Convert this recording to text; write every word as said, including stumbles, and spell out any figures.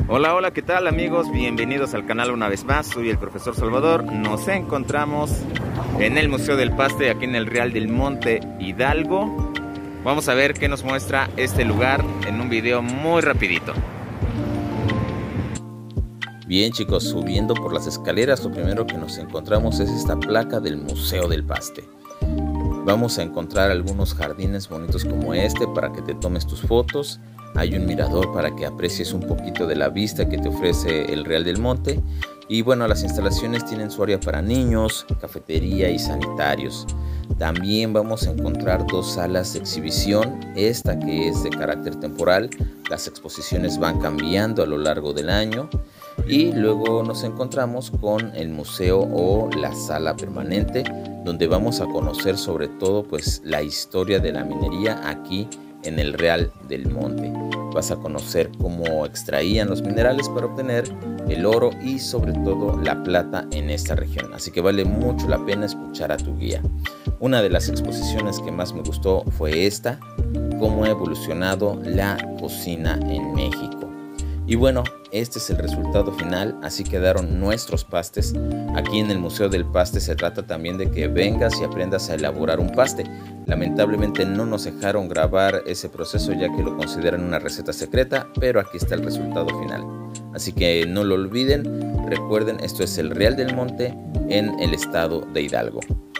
Hola, hola, ¿qué tal amigos? Bienvenidos al canal una vez más, soy el profesor Salvador. Nos encontramos en el Museo del Paste, aquí en el Real del Monte Hidalgo. Vamos a ver qué nos muestra este lugar en un video muy rapidito. Bien chicos, subiendo por las escaleras, lo primero que nos encontramos es esta placa del Museo del Paste. Vamos a encontrar algunos jardines bonitos como este para que te tomes tus fotos. Hay un mirador para que aprecies un poquito de la vista que te ofrece el Real del Monte. Y bueno, las instalaciones tienen su área para niños, cafetería y sanitarios. También vamos a encontrar dos salas de exhibición, esta que es de carácter temporal. Las exposiciones van cambiando a lo largo del año. Y luego nos encontramos con el museo o la sala permanente, donde vamos a conocer sobre todo pues la historia de la minería aquí en el Real del Monte. Vas a conocer cómo extraían los minerales para obtener el oro y sobre todo la plata en esta región. Así que vale mucho la pena escuchar a tu guía. Una de las exposiciones que más me gustó fue esta, cómo ha evolucionado la cocina en México. Y bueno, este es el resultado final, así quedaron nuestros pastes. Aquí en el Museo del Paste se trata también de que vengas y aprendas a elaborar un paste. Lamentablemente no nos dejaron grabar ese proceso ya que lo consideran una receta secreta, pero aquí está el resultado final. Así que no lo olviden, recuerden, esto es el Real del Monte en el estado de Hidalgo.